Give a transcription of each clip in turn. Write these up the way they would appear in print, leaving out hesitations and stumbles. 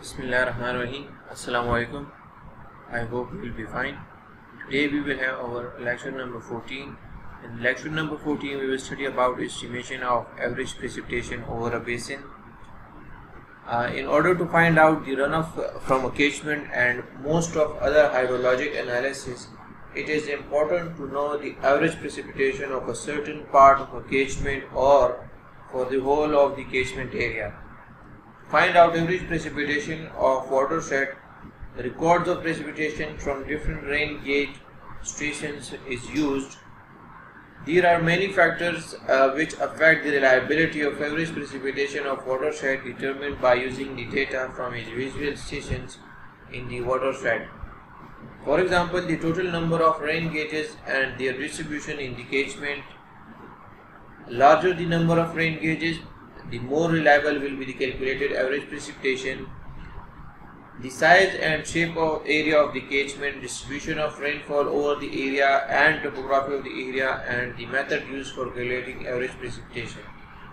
Bismillahirrahmanirrahim. Assalamu alaikum. I hope you will be fine. Today we will have our lecture number 14. In lecture number 14 we will study about estimation of average precipitation over a basin. In order to find out the runoff from a catchment and most of other hydrologic analysis, it is important to know the average precipitation of a certain part of a catchment or for the whole of the catchment area. Find out average precipitation of watershed. The records of precipitation from different rain gauge stations is used. There are many factors which affect the reliability of average precipitation of watershed determined by using the data from individual stations in the watershed. For example, the total number of rain gauges and their distribution in the catchment. Larger the number of rain gauges, the more reliable will be the calculated average precipitation. The size and shape of area of the catchment, distribution of rainfall over the area and topography of the area, and the method used for calculating average precipitation.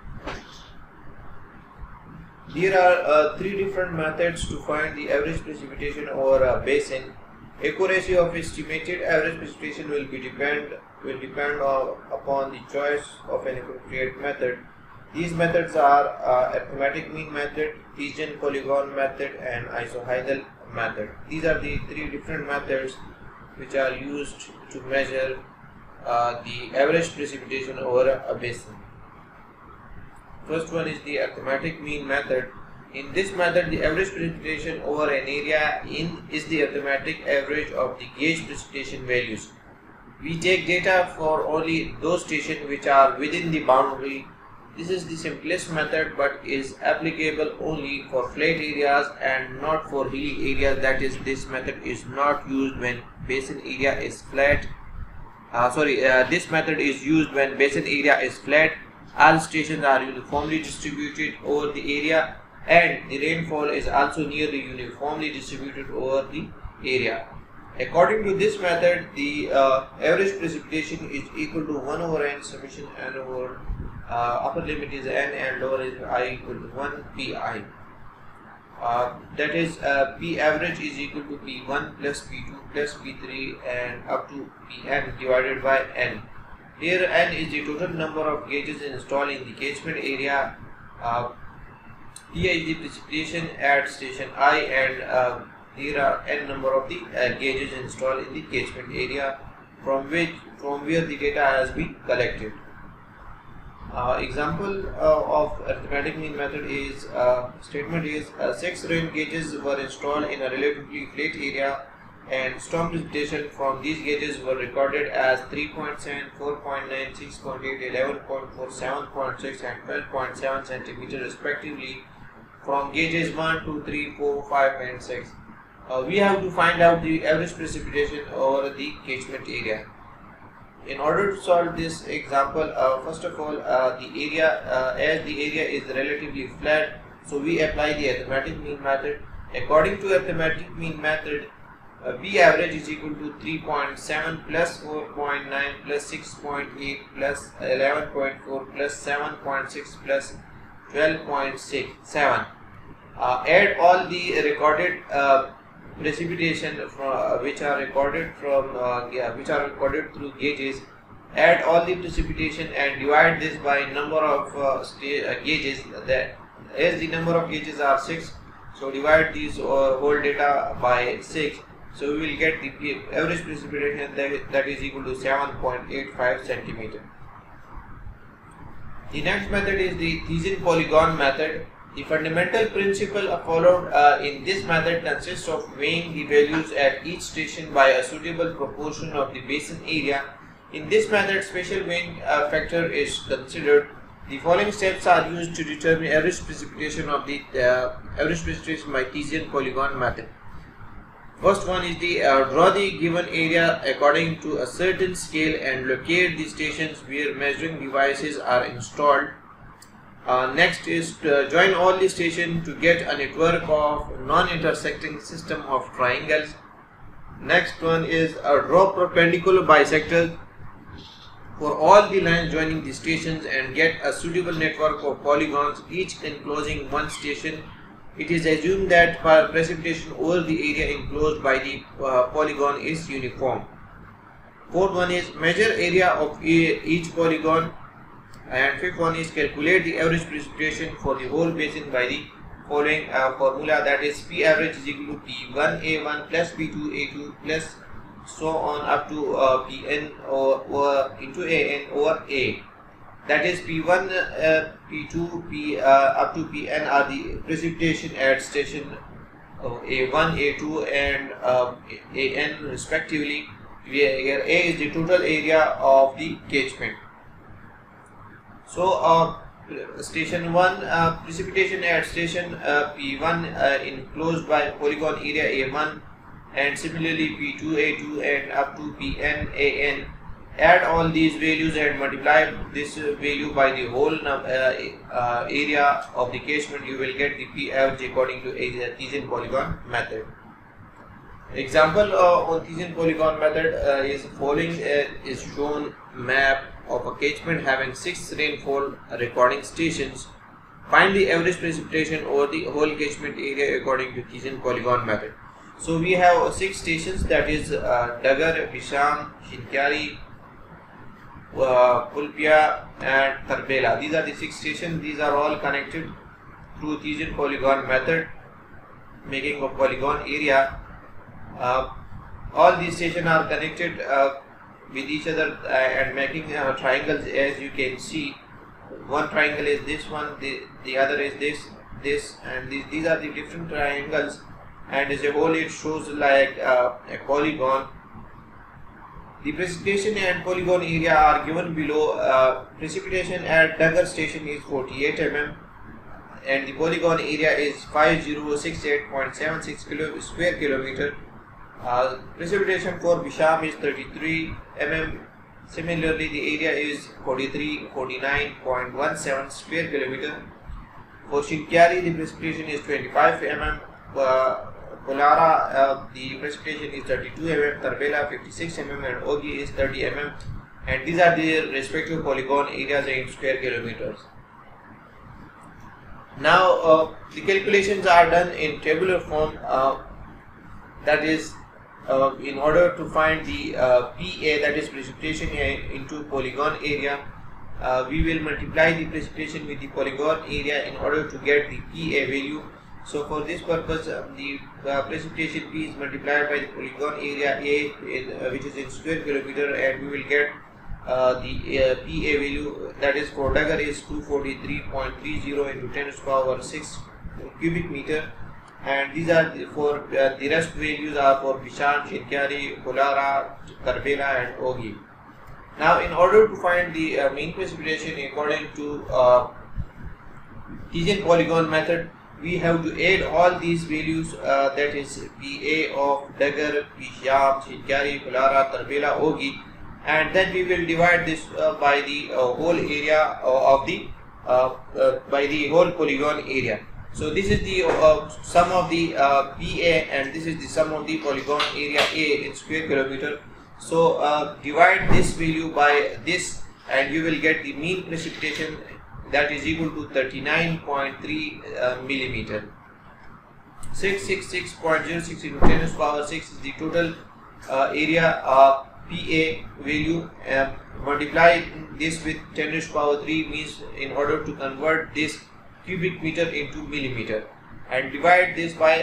There are three different methods to find the average precipitation over a basin. Accuracy of estimated average precipitation will depend upon the choice of an appropriate method. These methods are arithmetic mean method, Hessian polygon method, and isohedral method. These are the three different methods which are used to measure the average precipitation over a basin. First one is the arithmetic mean method. In this method, the average precipitation over an area is the arithmetic average of the gauge precipitation values. We take data for only those stations which are within the boundary. This is the simplest method but is applicable only for flat areas and not for hilly areas. That is, this method is not used when basin area is flat. This method is used when basin area is flat, all stations are uniformly distributed over the area, and the rainfall is also nearly uniformly distributed over the area. According to this method, the average precipitation is equal to 1 over n summation n over upper limit is n and lower is I equal to 1 pi. That is, P average is equal to P1 plus P2 plus P3 and up to Pn divided by n. Here n is the total number of gauges installed in the catchment area. Pi is the precipitation at station I, and there are n number of the gauges installed in the catchment area from where the data has been collected. Example of arithmetic mean method is statement is 6 rain gauges were installed in a relatively flat area, and storm precipitation from these gauges were recorded as 3.7, 4.9, 6.8, 11.4, 7.6 and 12.7 centimeter respectively from gauges 1, 2, 3, 4, 5 and 6. We have to find out the average precipitation over the catchment area. In order to solve this example, first of all, as the area is relatively flat, so we apply the arithmetic mean method. According to arithmetic mean method, P average is equal to 3.7 plus 4.9 plus 6.8 plus 11.4 plus 7.6 plus 12.7. Add all the recorded precipitation which are recorded through gauges. Add all the precipitation and divide this by number of gauges. That as the number of gauges are 6, so divide these whole data by 6. So we will get the average precipitation that is equal to 7.85 centimeter. The next method is the Hessian polygon method. The fundamental principle followed in this method consists of weighing the values at each station by a suitable proportion of the basin area. In this method, special weighing factor is considered. The following steps are used to determine average precipitation of the average precipitation by Hessian polygon method. First one is the draw the given area according to a certain scale and locate the stations where measuring devices are installed. Next is to join all the stations to get a network of non-intersecting system of triangles. Next one is draw perpendicular bisectors for all the lines joining the stations and get a suitable network of polygons, each enclosing one station it is assumed that precipitation over the area enclosed by the polygon is uniform. Fourth one is measure area of each polygon, and fifth one is calculate the average precipitation for the whole basin by the following formula, that is P average is equal to P1A1 plus P2A2 plus so on up to Pn over into An over A. That is P1, P2, P up to Pn are the precipitation at station A1, A2 and An respectively, where A is the total area of the catchment. So station 1, precipitation at station P1 enclosed by polygon area A1, and similarly P2, A2 and up to Pn, An. Add all these values and multiply this value by the whole area of the catchment. You will get the P average according to Thiessen polygon method. Example on Thiessen polygon method is following is shown map of a catchment having 6 rainfall recording stations. Find the average precipitation over the whole catchment area according to Thiessen polygon method. So we have 6 stations, that is Dagar, Bisham, Shinkyari, Pulpia and Tarbela. These are the 6 stations. These are all connected through Thiessen polygon method, making a polygon area. All these stations are connected with each other and making triangles, as you can see. One triangle is this one, the other is this and these are the different triangles, and as a whole it shows like a polygon. The precipitation and polygon area are given below. Precipitation at Dagar station is 48 mm and the polygon area is 5068.76 square kilometer. Precipitation for Bisham is 33 mm. Similarly, the area is 49.17 square kilometer. For Shinkyari, the precipitation is 25 mm. Polara, the precipitation is 32 mm. Tarbela 56 mm and Ogi is 30 mm. And these are the respective polygon areas in square kilometers. Now, the calculations are done in tabular form. That is, in order to find the PA, that is precipitation into polygon area, we will multiply the precipitation with the polygon area in order to get the PA value. So for this purpose, the precipitation P is multiplied by the polygon area A, which is in square kilometer, and we will get the PA value, that is for Dagar is 243.30 into 10 to the power 6 cubic meter. And these are for the rest values are for Bisham, Shinkyari, Polara, Tarbela and Ogi. Now, in order to find the mean precipitation according to Thiessen polygon method, we have to add all these values, that is PA of Dagar, Bisham, Shinkyari, Polara, Tarbela, Ogi, and then we will divide this by the whole area of the by the whole polygon area. So this is the sum of the PA and this is the sum of the polygon area A in square kilometer. So divide this value by this and you will get the mean precipitation, that is equal to 39.3 millimeter. 666.06 into 10 to the power 6 is the total area of PA value. Multiply this with 10 to the power 3 means in order to convert this cubic meter into millimeter, and divide this by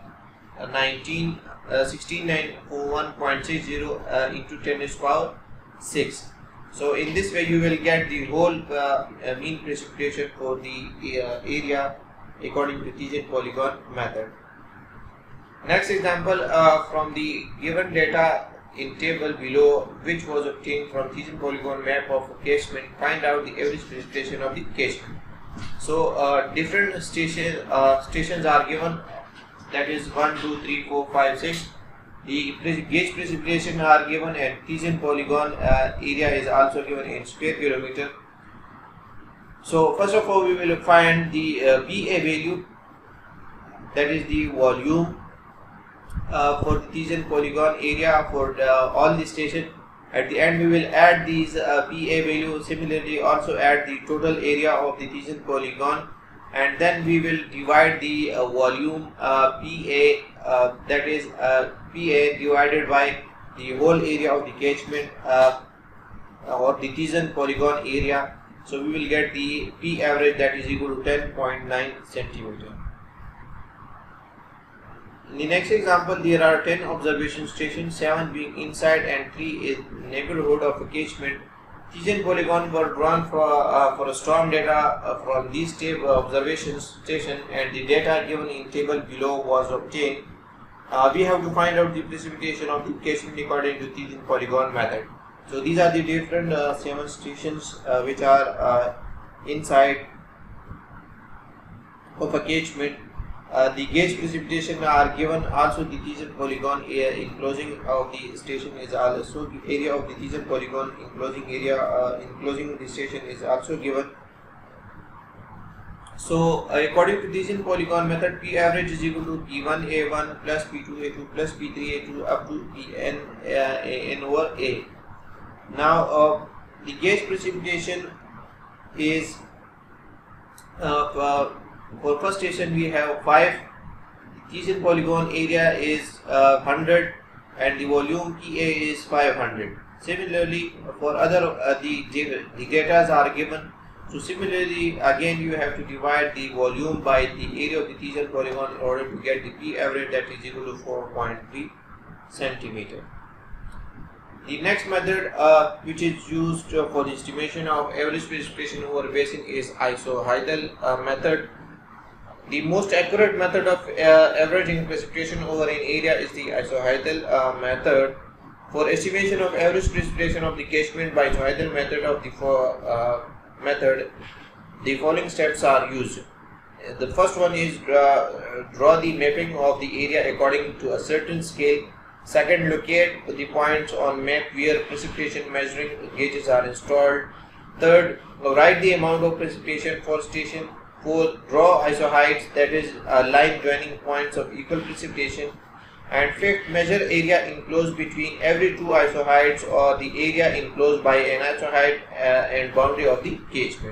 16941.60 into 10 to the power 6. So in this way you will get the whole mean precipitation for the area according to Thiessen polygon method. Next example, from the given data in table below, which was obtained from Thiessen polygon map of a catchment, find out the average precipitation of the catchment. So different stations are given, that is 1, 2, 3, 4, 5, 6. The gauge precipitation are given and Thiessen polygon area is also given in square kilometer. So first of all we will find the PA value, that is the volume for the Thiessen polygon area for all the stations. At the end we will add these PA value, similarly also add the total area of the Thiessen polygon and then we will divide the volume PA, that is PA divided by the whole area of the catchment or the Thiessen polygon area. So we will get the P average, that is equal to 10.9 centimeter. In the next example, there are 10 observation stations, 7 being inside and 3 in neighborhood of a catchment. Thiessen polygon were drawn for a storm data from these observation station, and the data given in table below was obtained. We have to find out the precipitation of the catchment according to Thiessen polygon method. So these are the different 7 stations which are inside of a catchment. The gauge precipitation are given. Also the Thiessen polygon enclosing of the station is also the area of the Thiessen polygon enclosing area enclosing the station is also given. So according to Thiessen polygon method, P average is equal to P1A1 plus P2A2 plus P3A2 up to Pn An over A. Now the gauge precipitation is for first station we have 5. The Thiessen polygon area is 100 and the volume PA is 500. Similarly, for other the data are given. So similarly, again you have to divide the volume by the area of the Thiessen polygon in order to get the P average, that is equal to 4.3 centimeter. The next method which is used for the estimation of average precipitation over a basin is isohydal method. The most accurate method of averaging precipitation over an area is the isohydal method. For estimation of average precipitation of the catchment by isohydal method of the the following steps are used. The first one is draw the mapping of the area according to a certain scale. Second, locate the points on map where precipitation measuring gauges are installed. Third, write the amount of precipitation for station. Fourth, draw isohydrates, that is line joining points of equal precipitation. And fifth, measure area enclosed between every two isohydrates or the area enclosed by an isohydrate and boundary of the catchment.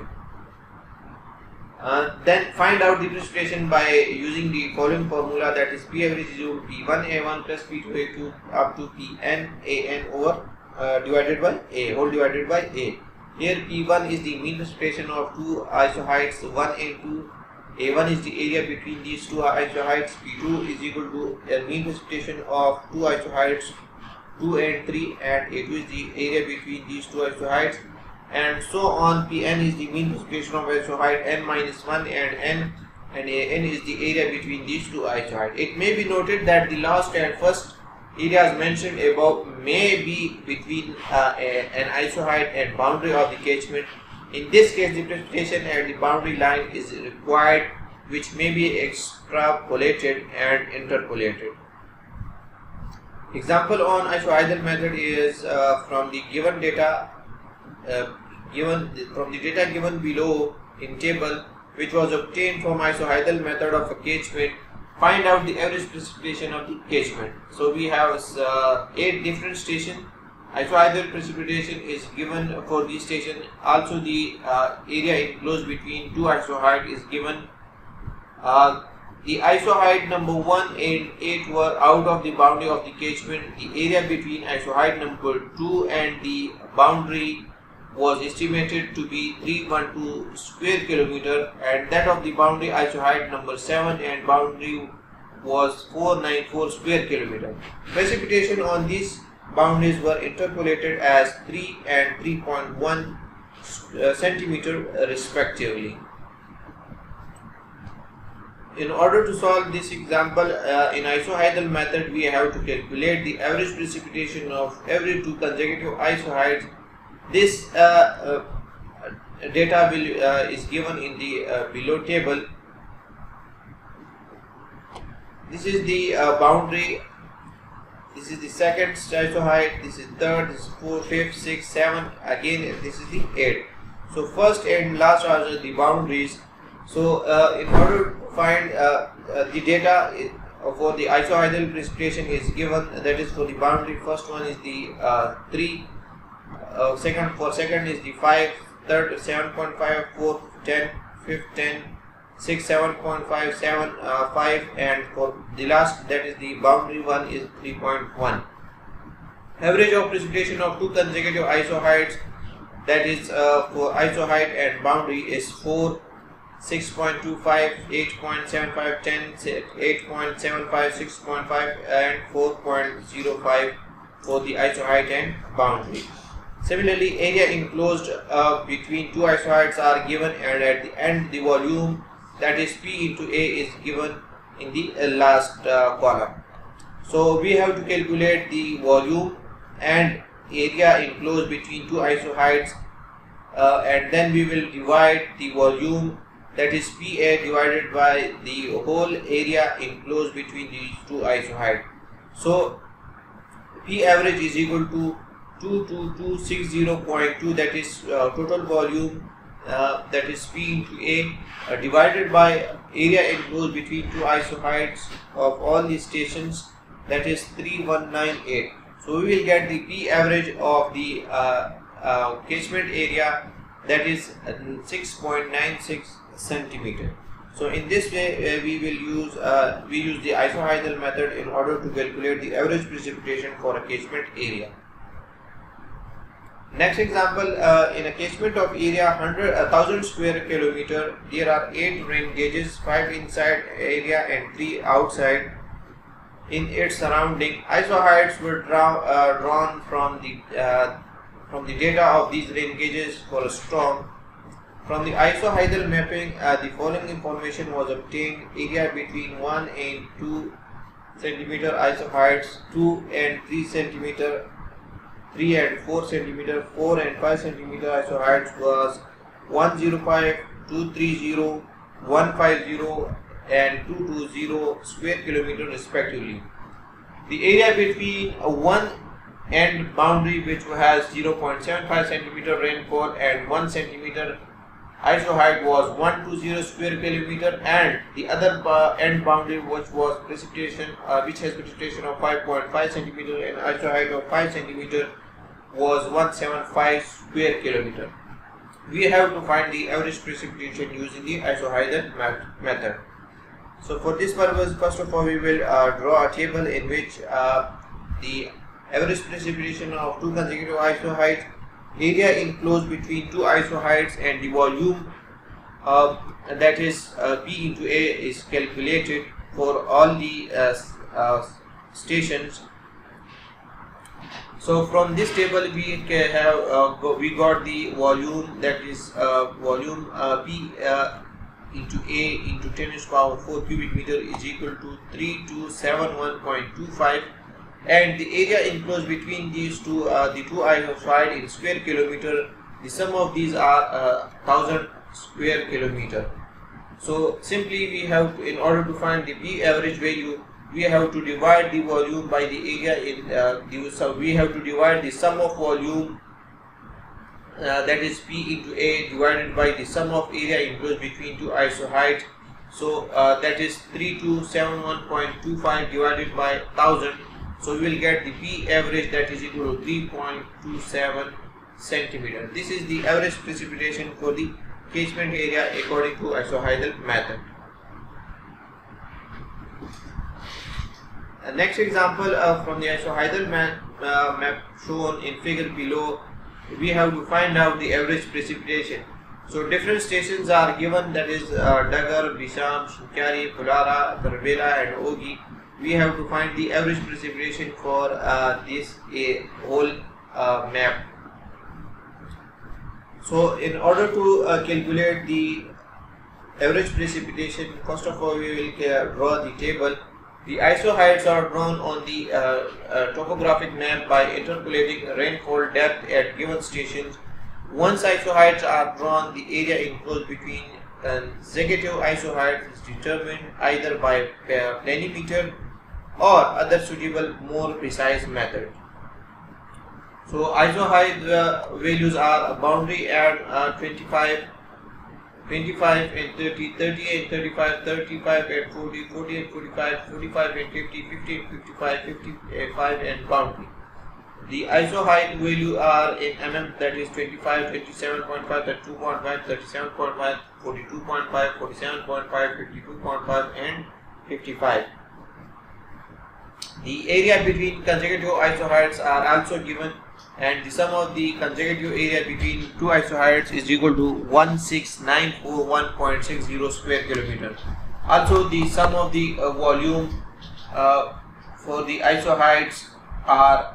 Then find out the precipitation by using the following formula, that is P average is equal to P1A1 plus P2A2 up to Pn An over divided by A, whole divided by A. Here P1 is the mean precipitation of two isohydrates 1 and 2. A1 is the area between these two isohydrates. P2 is equal to a mean precipitation of two isohydrates 2 and 3, and A2 is the area between these two isohydrates, and so on. Pn is the mean precipitation of isohydrate n minus 1 and n, and An is the area between these two isohydrates. It may be noted that the last and first areas mentioned above may be between an isohydrate and boundary of the catchment. In this case, the precipitation at the boundary line is required, which may be extrapolated and interpolated. Example on isohydal method is from the given data given below in table, which was obtained from isohydal method of a catchment. Find out the average precipitation of the catchment. So we have 8 different stations. Isohydal precipitation is given for this station. Also the area enclosed between two isohydrates is given. The isohydrate number 1 and 8 were out of the boundary of the catchment. The area between isohydrate number 2 and the boundary was estimated to be 312 square kilometer, and that of the boundary isohydrate number 7 and boundary was 494 square kilometer. Precipitation on these boundaries were interpolated as 3 and 3.1 centimeter respectively. In order to solve this example in isohydal method, we have to calculate the average precipitation of every two consecutive isohydrates. This data is given in the below table. This is the boundary. This is the second isohydrate. This is third. This is fourth, fifth, sixth, seventh. Again, this is the 8th. So first and last are the boundaries. So in order to find the data for the isohydal precipitation is given. That is for the boundary. First one is the 3. Second is the 5, third 7.5, fourth 10, fifth 10, 6, 7.5, and for the last, that is the boundary one, is 3.1. Average of precipitation of two consecutive isoheids, that is for isoheight and boundary, is 4, 6.25, 8.75, 10, 8.75, 6.5, and 4.05 for the isoheight and boundary. Similarly, area enclosed between two isoheids are given, and at the end the volume, that is P into A, is given in the last column. So we have to calculate the volume and area enclosed between two isoheids, and then we will divide the volume, that is PA, divided by the whole area enclosed between these two isoheids. So P average is equal to 22260.2, that is total volume, that is P into A, divided by area enclosed between two isoheids of all these stations, that is 3198. So we will get the P average of the catchment area, that is 6.96 centimeter. So in this way we will use the isohedral method in order to calculate the average precipitation for a catchment area. Next example, in a catchment of area 1000 square kilometer, there are 8 rain gauges, 5 inside area and 3 outside in its surrounding. Isoheids were drawn from the data of these rain gauges for a storm. From the isohedral mapping, the following information was obtained: area between 1 and 2 centimeter isoheids, 2 and 3 centimeter, 3 and 4 centimeter, 4 and 5 centimeter isoheids was 105, 230, 150 and 220 square kilometer respectively. The area between one end boundary, which has 0.75 centimeter rainfall and 1 centimeter isoheight, was 120 square kilometer, and the other end boundary, which was precipitation, which has precipitation of 5.5 centimeter and isoheight of 5 centimeter, was 175 square kilometer. We have to find the average precipitation using the isohedral method. So for this purpose, first of all, we will draw a table in which the average precipitation of two consecutive isoheids, area enclosed between two isoheids, and the volume, that is P into A, is calculated for all the stations. So from this table we have we got the volume, that is volume P into A into 10 to the power 4 cubic meter is equal to 3271.25, and the area enclosed between these two the two isoheids in square kilometer. The sum of these are 1000 square kilometer. So simply we have to, in order to find the P average value, we have to divide the volume by the area in so we have to divide the sum of volume, that is P into A, divided by the sum of area enclosed between two isoheids. So that is 3271.25 divided by 1000. So we will get the P average, that is equal to 3.27 centimeter. This is the average precipitation for the catchment area according to isohedral method. Next example from the isohedral map shown in figure below, we have to find out the average precipitation. So different stations are given, that is Dagar, Bisham, Shinkari, Pulara, Karbela and Ogi. We have to find the average precipitation for this whole map. So in order to calculate the average precipitation, first of all we will draw the table. The isoheids are drawn on the topographic map by interpolating rainfall depth at given stations. Once isoheids are drawn, the area enclosed between consecutive isoheids is determined either by planimeter or other suitable, more precise method. So isoheid values are boundary at 25 and 30, 30 and 35, 35 and 40, 40 and 45, 45 and 50, 50 and 55, 55 and boundary. The ISO height value are in mm, that is 25, 27.5, 32.5, 37.5, 42.5, 47.5, 52.5 and 55. The area between consecutive ISO heights are also given, and the sum of the consecutive area between two ISO heights is equal to 16941.60 square kilometer. Also, the sum of the volume for the ISO heights are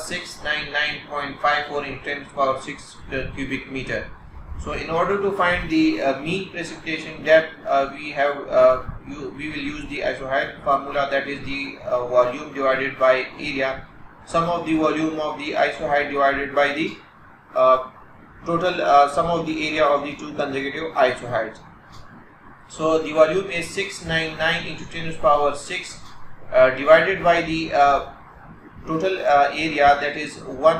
699.54 in 10 to the power 6 cubic meter. So, in order to find the mean precipitation depth, we will use the ISO height formula, that is the volume divided by area. Sum of the volume of the ISO height divided by the total sum of the area of the two consecutive ISO heights. So the volume is 699 into 10 to the power 6 divided by the total area, that is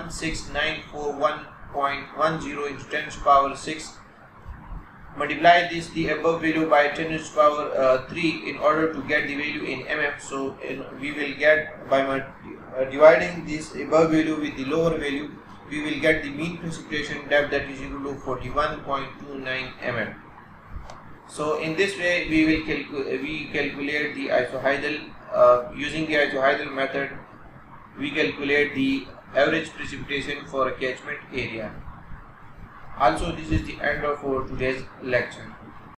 16941.10 into 10 to the power 6. Multiply this the above value by 10 to the power 3 in order to get the value in mm. So we will get, by dividing this above value with the lower value, we will get the mean precipitation depth, that is equal to 41.29 mm. So in this way we will calculate the isohydral. Using the isohydral method, we calculate the average precipitation for a catchment area. Also, this is the end of our today's lecture.